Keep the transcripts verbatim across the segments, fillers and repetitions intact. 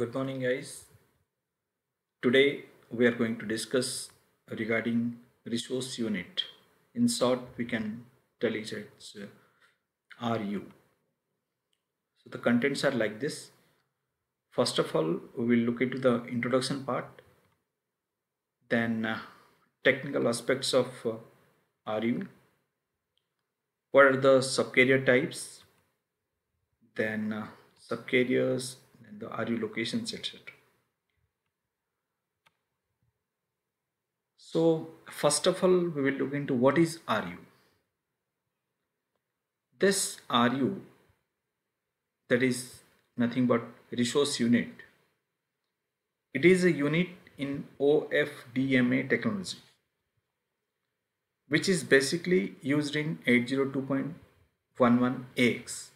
Good morning, guys. Today we are going to discuss regarding resource unit. In short, we can tell it it's uh, R U. So the contents are like this. First of all, we will look into the introduction part, then uh, technical aspects of uh, R U. What are the subcarrier types? Then uh, subcarriers, then the R U locations, et cetera. So first of all, we will look into what is R U. This R U, that is nothing but resource unit. It is a unit in O F D M A technology, which is basically used in eight oh two dot eleven A X.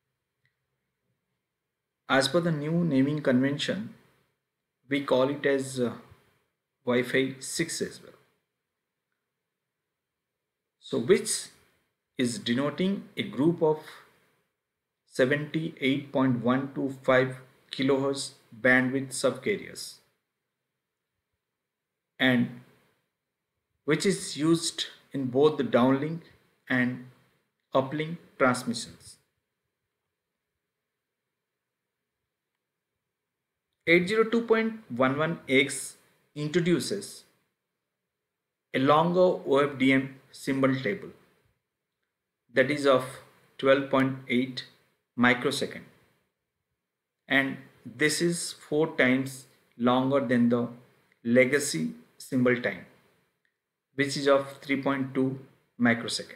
As per the new naming convention, we call it as uh, Wi-Fi six as well. So which is denoting a group of seventy-eight point one two five kilohertz bandwidth subcarriers, and which is used in both the downlink and uplink transmissions. eight oh two dot eleven A X introduces a longer O F D M symbol table that is of twelve point eight microsecond, and this is four times longer than the legacy symbol time, which is of three point two microsecond.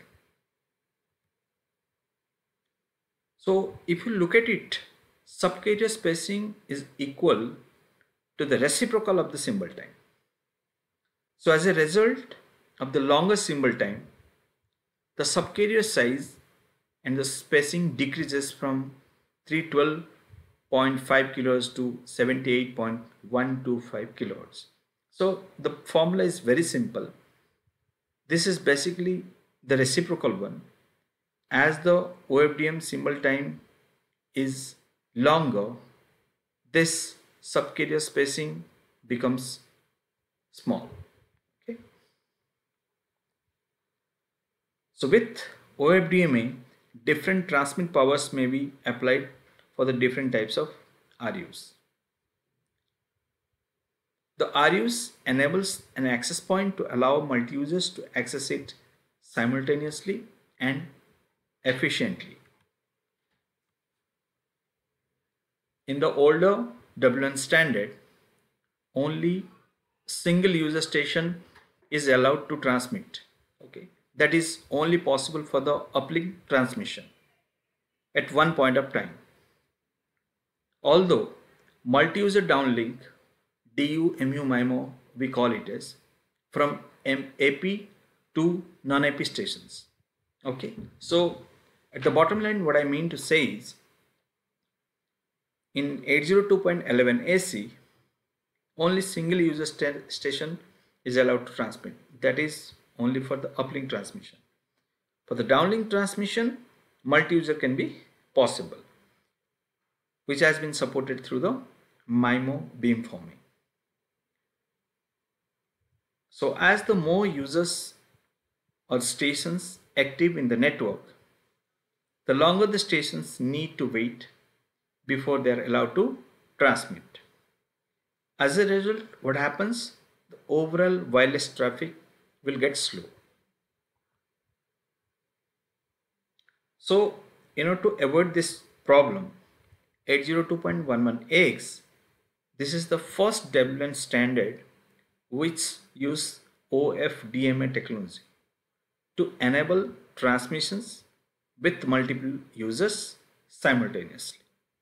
So if you look at it, subcarrier spacing is equal to the reciprocal of the symbol time. So as a result of the longer symbol time, the subcarrier size and the spacing decreases from three hundred twelve point five kilohertz to seventy-eight point one two five kilohertz. So the formula is very simple. This is basically the reciprocal one. As the O F D M symbol time is longer, this subcarrier spacing becomes small. Okay. So with O F D M A, different transmit powers may be applied for the different types of R Us. The R Us enables an access point to allow multi-users to access it simultaneously and efficiently. In the older W L A N standard, only single user station is allowed to transmit. Okay, that is only possible for the uplink transmission at one point of time. Although multi-user downlink, D U M U MIMO we call it as, from A P to non-A P stations. Okay, so at the bottom line, what I mean to say is, in eight oh two dot eleven A C, only single user st station is allowed to transmit. That is only for the uplink transmission. For the downlink transmission, multi-user can be possible, which has been supported through the MIMO beamforming. So as the more users or stations active in the network, the longer the stations need to wait before they are allowed to transmit. As a result, what happens? The overall wireless traffic will get slow. So, in order to avoid this problem, eight oh two dot eleven A X, this is the first W L A N standard which use O F D M A technology to enable transmissions with multiple users simultaneously.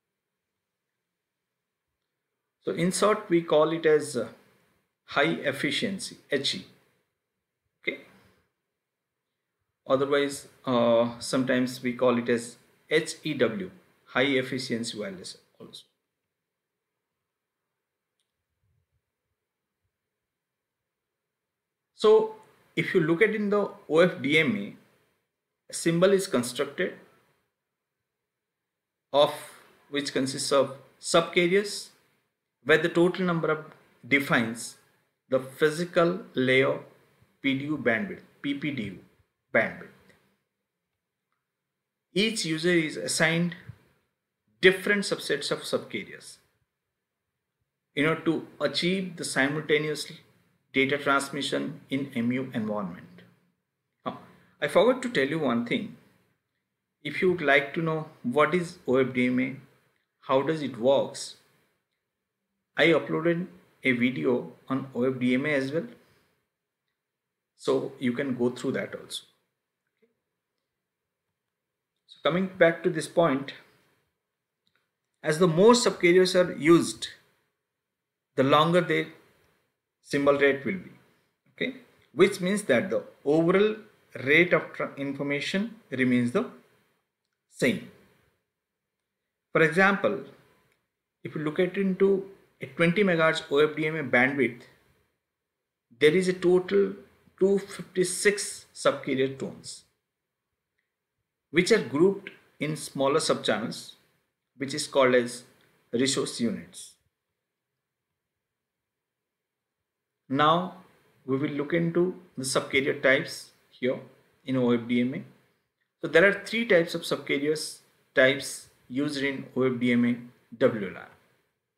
So in short, we call it as uh, high efficiency, H E. Okay. Otherwise, uh, sometimes we call it as H E W, high efficiency wireless also. So if you look at in the O F D M A, a symbol is constructed of which consists of subcarriers where the total number of defines the physical layer P D U bandwidth, P P D U bandwidth. Each user is assigned different subsets of subcarriers in order to achieve the simultaneous data transmission in M U environment. Oh, I forgot to tell you one thing. If you would like to know what is O F D M A, how does it works, I uploaded a video on O F D M A as well. So you can go through that also. So coming back to this point, as the more subcarriers are used, the longer their symbol rate will be. Okay, which means that the overall rate of information remains the same. For example, if you look at into a twenty megahertz O F D M A bandwidth, there is a total two hundred fifty-six subcarrier tones, which are grouped in smaller subchannels, which is called as resource units. Now we will look into the subcarrier types here in O F D M A. So there are three types of subcarriers types used in O F D M A W L A N.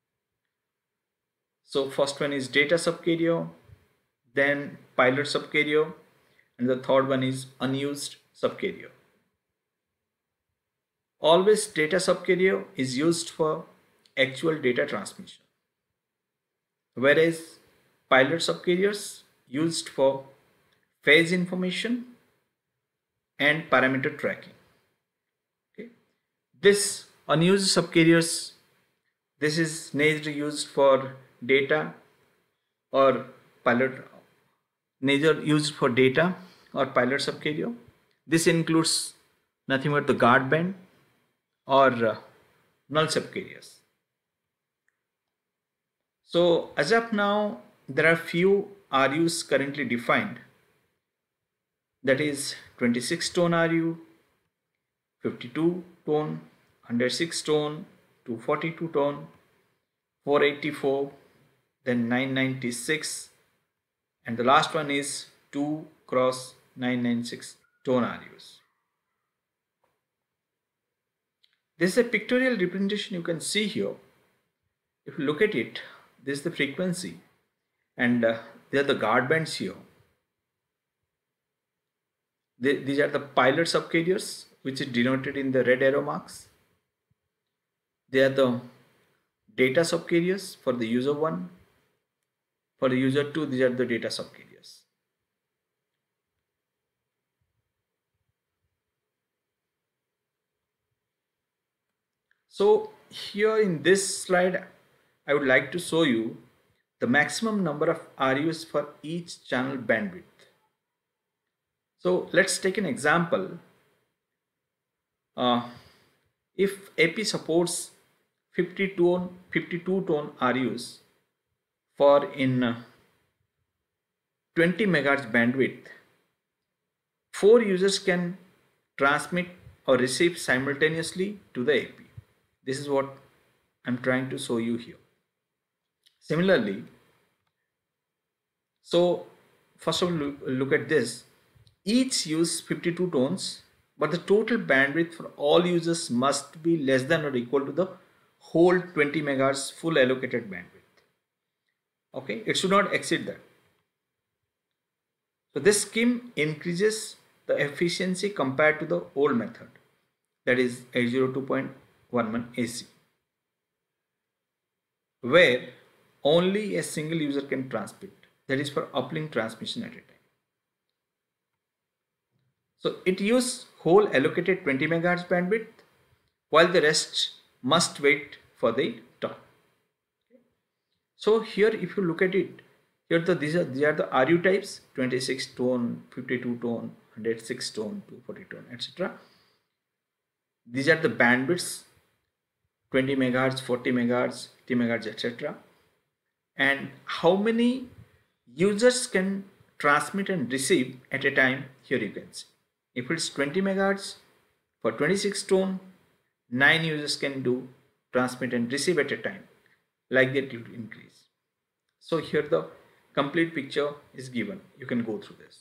So first one is data subcarrier, then pilot subcarrier, and the third one is unused subcarrier. Always data subcarrier is used for actual data transmission, whereas pilot subcarriers used for phase information and parameter tracking. Okay. This unused subcarriers, this is neither used for data or pilot, neither used for data or pilot subcarrier. This includes nothing but the guard band or uh, null subcarriers. So as of now, there are few R Us currently defined, that is twenty-six tone R U, fifty-two tone, one hundred six tone, two hundred forty-two tone, four eighty-four, then nine ninety-six, and the last one is two cross nine ninety-six tone R Us. This is a pictorial representation you can see here. If you look at it, this is the frequency, and uh, there are the guard bands here. They, these are the pilot subcarriers, which is denoted in the red arrow marks. They are the data subcarriers for the user one. For the user two, these are the data subcarriers. So here in this slide, I would like to show you the maximum number of R Us for each channel bandwidth. So let's take an example. Uh, if A P supports fifty-two tone R Us for in uh, twenty megahertz bandwidth, four users can transmit or receive simultaneously to the A P. This is what I'm trying to show you here. Similarly, so first of all, look, look at this. Each use fifty-two tones, but the total bandwidth for all users must be less than or equal to the whole twenty megahertz full allocated bandwidth. Okay, it should not exceed that. So this scheme increases the efficiency compared to the old method, that is eight oh two dot eleven A C, where only a single user can transmit, that is for uplink transmission at a time. So it uses whole allocated twenty megahertz bandwidth, while the rest must wait for the turn. So here if you look at it, here the these are these are the R U types: twenty-six tone, fifty-two tone, one hundred six tone, two forty tone, et cetera. These are the bandwidths: twenty megahertz, forty megahertz, fifty megahertz, et cetera. And how many users can transmit and receive at a time? Here you can see. If it's twenty megahertz for twenty-six tone, nine users can do transmit and receive at a time. like that it will increase. So here the complete picture is given. You can go through this.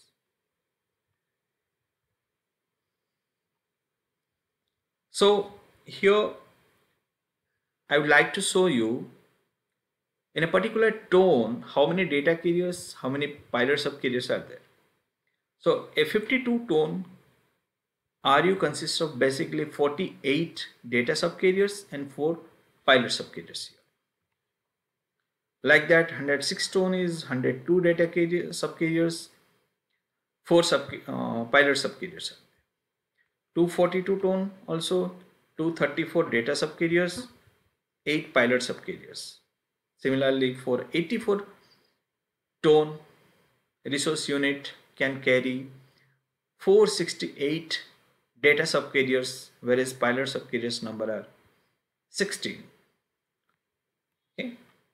So here I would like to show you in a particular tone how many data carriers, how many pilot subcarriers are there. So a fifty-two tone R U consists of basically forty-eight data subcarriers and four pilot subcarriers here. Like that, one hundred six tone is one hundred two data carrier, subcarriers, four sub, uh, pilot subcarriers. two hundred forty-two tone also two hundred thirty-four data subcarriers, eight pilot subcarriers. Similarly, for eighty-four tone resource unit can carry four hundred sixty-eight data subcarriers, whereas pilot subcarriers number are sixteen. Okay.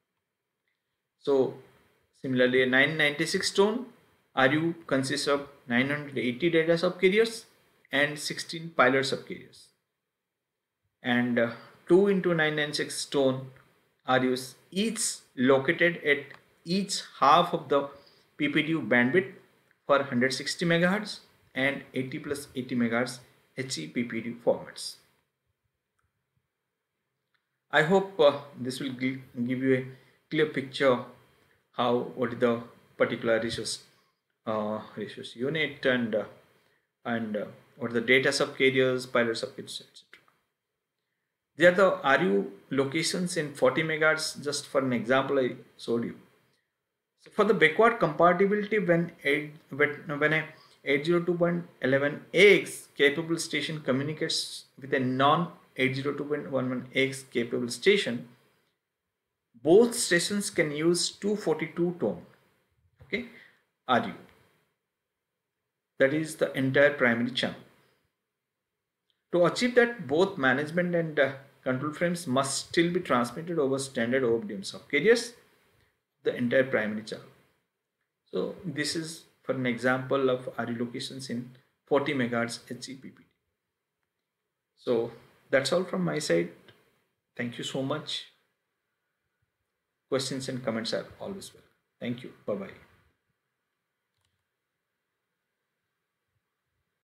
So similarly, a nine hundred ninety-six tone R U consists of nine hundred eighty data subcarriers and sixteen pilot subcarriers. And uh, two into nine hundred ninety-six tone R Us each located at each half of the P P D U bandwidth for one hundred sixty megahertz and eighty plus eighty megahertz H E P P D U formats. I hope uh, this will give, give you a clear picture how what is the particular resource uh, resource unit and uh, and uh, what are the data subcarriers, pilot subcarriers, et cetera. They are the R U locations in forty megahertz. Just for an example, I showed you. So for the backward compatibility, when eight, when a eight oh two dot eleven A X capable station communicates with a non eight oh two dot eleven A X capable station, both stations can use two forty-two tone, okay, R U. That is the entire primary channel. To achieve that, both management and uh, control frames must still be transmitted over standard O F D M subcarriers, the entire primary channel. So this is for an example of R U locations in forty megahertz H E P P D. So that's all from my side. Thank you so much. Questions and comments are always welcome. Thank you. Bye bye.